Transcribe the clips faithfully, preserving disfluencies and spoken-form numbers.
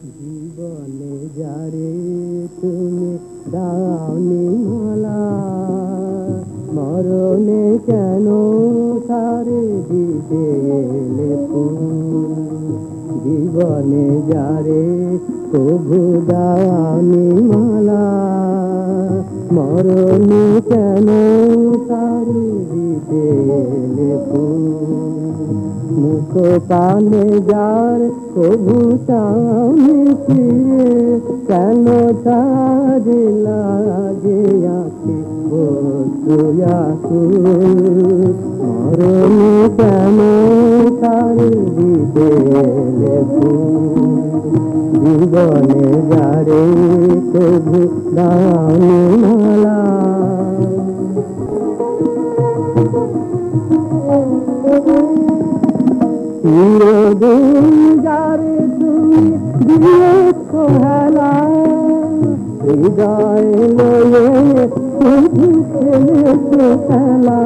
জীবনে যারে তুমি দাওনি মালা, মরণে কেন তারে দিতে এলে ফুল। জীবনে যারে প্রভু দাওনি মালা, মরণে কেন তারে দিতে এলে ফুল। মুখ পানে যার প্রভু চাওনি ফিরে, কেন তারে লাগে আঁখি বসুয়াকুল। মরণে কেন তারে দিতে এলে ফুল। জীবনে যারে প্রভু দাওনি মালা, চিরদিন যারে তুমি দিয়েছ হেলা, হৃদয় লয়ে শুধু খেলেছ খেলা।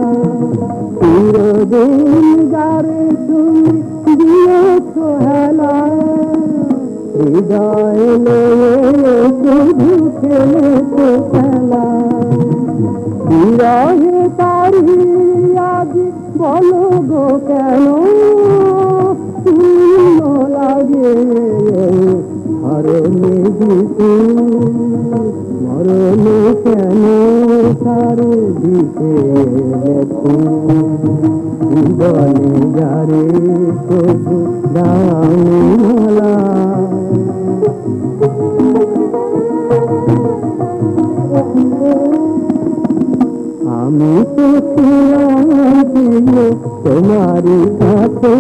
চিরদিন যারে তুমি দিয়েছ হেলা, হৃদয় লয়ে শুধু খেলেছ খেলা। বিরহে তারি আজ বলো গো কেন শূন্য লাগে হরণে দিতে। মরণে কেন তারে দিতে জীবনে যারে প্রভু দাওনি মালা। আমি তো ছিলাম তোমারি কাছে,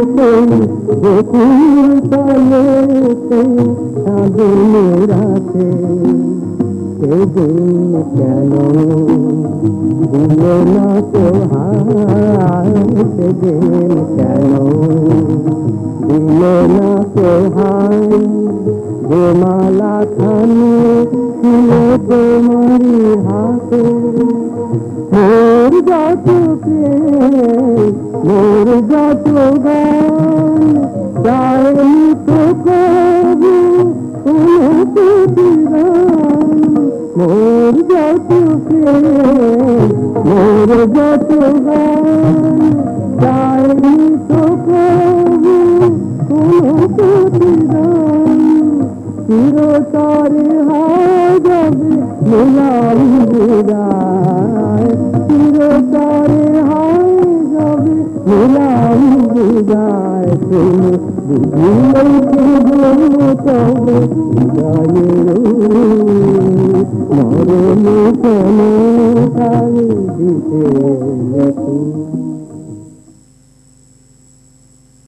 গোকুল তলে সাধনে রাখে। সেদিন কেন দিল না তোহার, সেদিন কেন দিল না তোহার। যে মালা খানি ছিল তোমারি হাতে, মোর যত প্রেম মোর যত গান যায়নি তো কবু কোনো প্রতিদান। মোর যত প্রেম মোর যত গান যায়নি তো কবু কোনো প্রতিদান। চিরতরে হয় যাবে মিলাম বিদায়, চিরতরে হয় যাবে মিলাম বিদায়। তুমি বুঝিলে তবে হৃদয়ের মরণে কেন তারে দিতে।